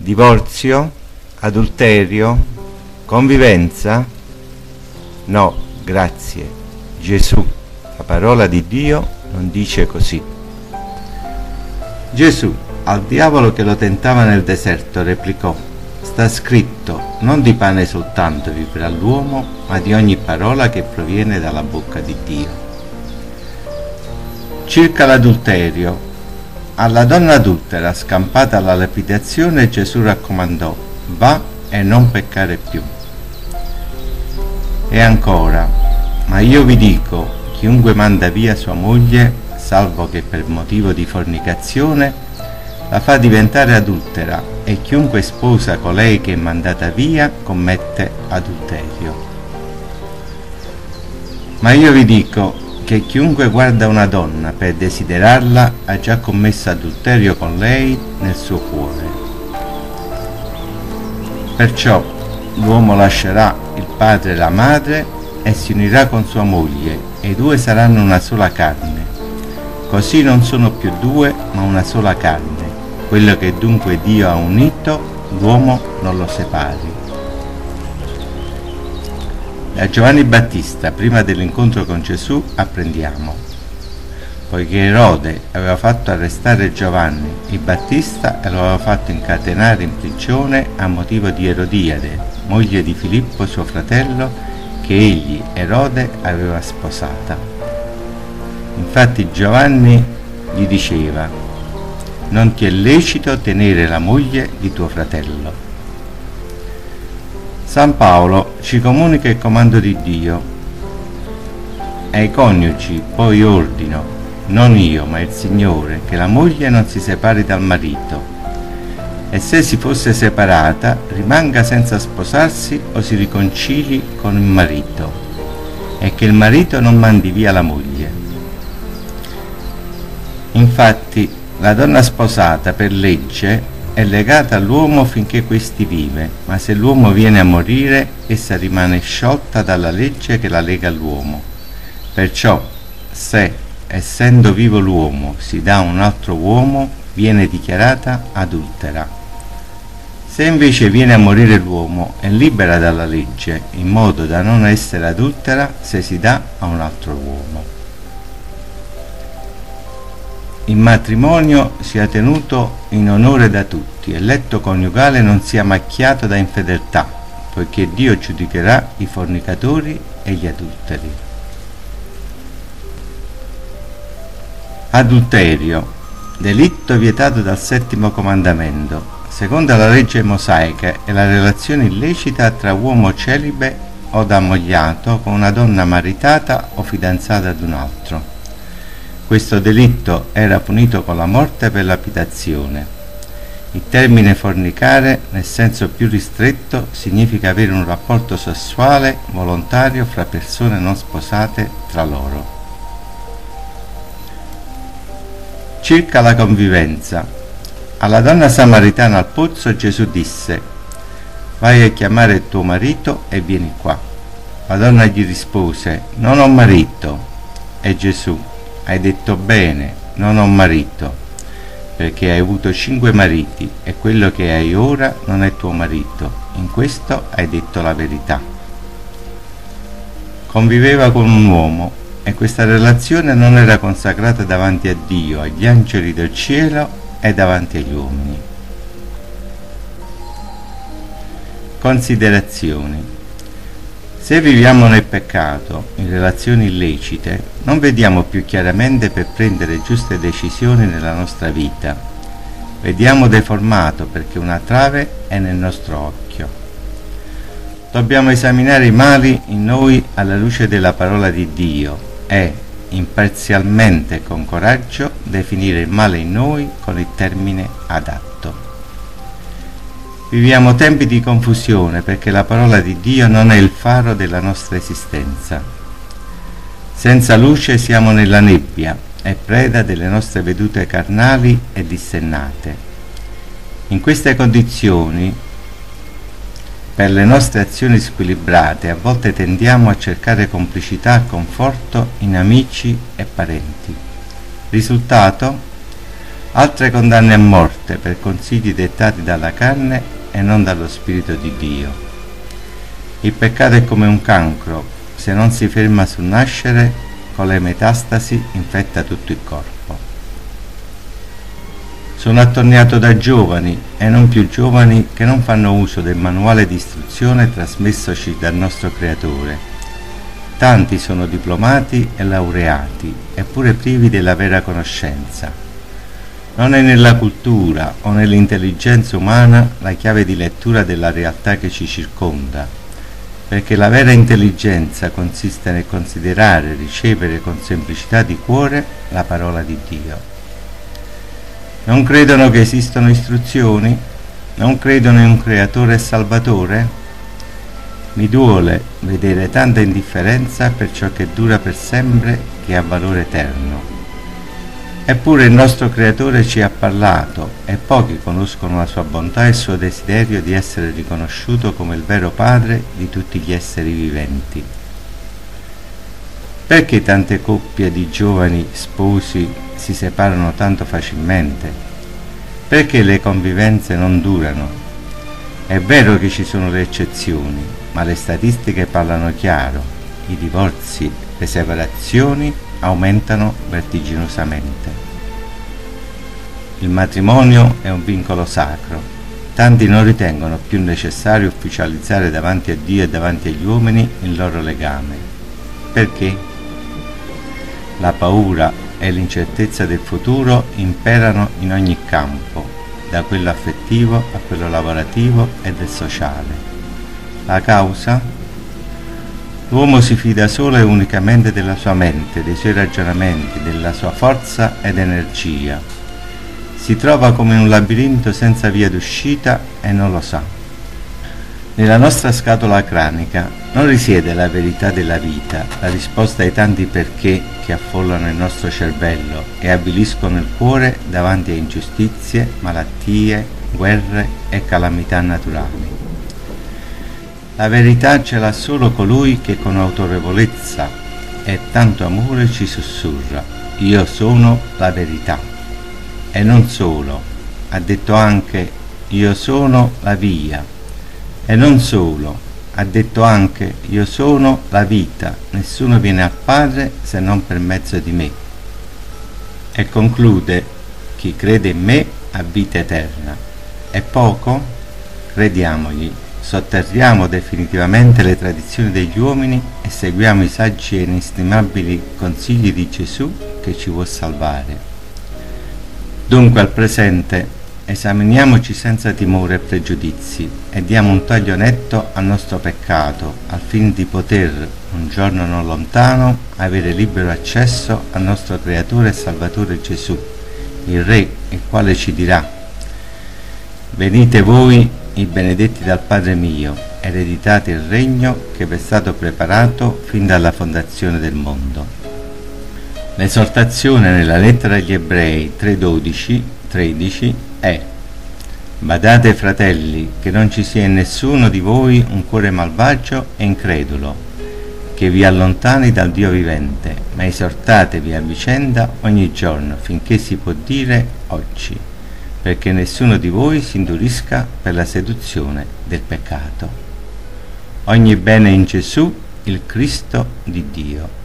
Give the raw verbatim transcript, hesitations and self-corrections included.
Divorzio? Adulterio? Convivenza? No, grazie. Gesù, la parola di Dio, non dice così. Gesù, al diavolo che lo tentava nel deserto, replicò: sta scritto, non di pane soltanto vivrà l'uomo, ma di ogni parola che proviene dalla bocca di Dio. Circa l'adulterio, alla donna adultera scampata alla lapidazione Gesù raccomandò: va e non peccare più. E ancora: ma io vi dico, chiunque manda via sua moglie, salvo che per motivo di fornicazione, la fa diventare adultera, e chiunque sposa colei che è mandata via commette adulterio. Ma io vi dico che chiunque guarda una donna per desiderarla ha già commesso adulterio con lei nel suo cuore. Perciò l'uomo lascerà il padre e la madre e si unirà con sua moglie, e i due saranno una sola carne. Così non sono più due, ma una sola carne. Quello che dunque Dio ha unito, l'uomo non lo separi. Da Giovanni Battista, prima dell'incontro con Gesù, apprendiamo: poiché Erode aveva fatto arrestare Giovanni il Battista e lo aveva fatto incatenare in prigione a motivo di Erodiade, moglie di Filippo suo fratello, che egli, Erode, aveva sposata. Infatti Giovanni gli diceva: non ti è lecito tenere la moglie di tuo fratello. San Paolo ci comunica il comando di Dio: ai coniugi poi ordino, non io ma il Signore, che la moglie non si separi dal marito, e se si fosse separata rimanga senza sposarsi o si riconcili con il marito, e che il marito non mandi via la moglie. Infatti la donna sposata per legge è legata all'uomo finché questi vive, ma se l'uomo viene a morire, essa rimane sciolta dalla legge che la lega all'uomo. Perciò, se, essendo vivo l'uomo, si dà a un altro uomo, viene dichiarata adultera. Se invece viene a morire l'uomo, è libera dalla legge, in modo da non essere adultera se si dà a un altro uomo. Il matrimonio sia tenuto in onore da tutti e il letto coniugale non sia macchiato da infedeltà, poiché Dio giudicherà i fornicatori e gli adulteri. Adulterio, delitto vietato dal settimo comandamento. Secondo la legge mosaica è la relazione illecita tra uomo celibe o da ammogliato con una donna maritata o fidanzata ad un altro. Questo delitto era punito con la morte per lapidazione. Il termine fornicare, nel senso più ristretto, significa avere un rapporto sessuale volontario fra persone non sposate tra loro. Circa la convivenza, alla donna samaritana al pozzo Gesù disse: vai a chiamare tuo marito e vieni qua. La donna gli rispose: non ho marito. E Gesù: hai detto bene, non ho marito, perché hai avuto cinque mariti e quello che hai ora non è tuo marito. In questo hai detto la verità. Conviveva con un uomo e questa relazione non era consacrata davanti a Dio, agli angeli del cielo e davanti agli uomini. Considerazioni. Se viviamo nel peccato, in relazioni illecite, non vediamo più chiaramente per prendere giuste decisioni nella nostra vita. Vediamo deformato perché una trave è nel nostro occhio. Dobbiamo esaminare i mali in noi alla luce della parola di Dio e, imparzialmente e con coraggio, definire il male in noi con il termine adatto. Viviamo tempi di confusione perché la parola di Dio non è il faro della nostra esistenza. Senza luce siamo nella nebbia e preda delle nostre vedute carnali e dissennate. In queste condizioni, per le nostre azioni squilibrate, a volte tendiamo a cercare complicità e conforto in amici e parenti. Risultato? altre condanne a morte per consigli dettati dalla carne e non dallo Spirito di Dio. Il peccato è come un cancro, se non si ferma sul nascere, con le metastasi infetta tutto il corpo. Sono attorniato da giovani e non più giovani che non fanno uso del manuale di istruzione trasmessoci dal nostro Creatore. Tanti sono diplomati e laureati, eppure privi della vera conoscenza. Non è nella cultura o nell'intelligenza umana la chiave di lettura della realtà che ci circonda, perché la vera intelligenza consiste nel considerare e ricevere con semplicità di cuore la parola di Dio. Non credono che esistano istruzioni? Non credono in un Creatore e Salvatore? Mi duole vedere tanta indifferenza per ciò che dura per sempre, che ha valore eterno. Eppure il nostro Creatore ci ha parlato e pochi conoscono la sua bontà e il suo desiderio di essere riconosciuto come il vero Padre di tutti gli esseri viventi. Perché tante coppie di giovani sposi si separano tanto facilmente? Perché le convivenze non durano? È vero che ci sono le eccezioni, ma le statistiche parlano chiaro. I divorzi, le separazioni aumentano vertiginosamente. Il matrimonio è un vincolo sacro. Tanti non ritengono più necessario ufficializzare davanti a Dio e davanti agli uomini il loro legame. Perché? La paura e l'incertezza del futuro imperano in ogni campo, da quello affettivo a quello lavorativo e del sociale. La causa? L'uomo si fida solo e unicamente della sua mente, dei suoi ragionamenti, della sua forza ed energia. Si trova come in un labirinto senza via d'uscita e non lo sa. Nella nostra scatola cranica non risiede la verità della vita, la risposta ai tanti perché che affollano il nostro cervello e avviliscono il cuore davanti a ingiustizie, malattie, guerre e calamità naturali. La verità ce l'ha solo colui che con autorevolezza e tanto amore ci sussurra: io sono la verità. E non solo, ha detto anche: io sono la via. E non solo, ha detto anche: io sono la vita, nessuno viene al Padre se non per mezzo di me. E conclude: chi crede in me ha vita eterna. È poco? Crediamogli, sotterriamo definitivamente le tradizioni degli uomini e seguiamo i saggi e inestimabili consigli di Gesù che ci vuol salvare. Dunque al presente esaminiamoci senza timore e pregiudizi e diamo un taglio netto al nostro peccato, al fine di poter, un giorno non lontano, avere libero accesso al nostro Creatore e Salvatore Gesù, il Re, il quale ci dirà: venite voi, i benedetti dal Padre mio, ereditate il regno che vi è stato preparato fin dalla fondazione del mondo. L'esortazione nella lettera agli Ebrei tre dodici tredici è: badate fratelli, che non ci sia in nessuno di voi un cuore malvagio e incredulo, che vi allontani dal Dio vivente, ma esortatevi a vicenda ogni giorno, finché si può dire oggi, perché nessuno di voi si indurisca per la seduzione del peccato. Ogni bene in Gesù, il Cristo di Dio.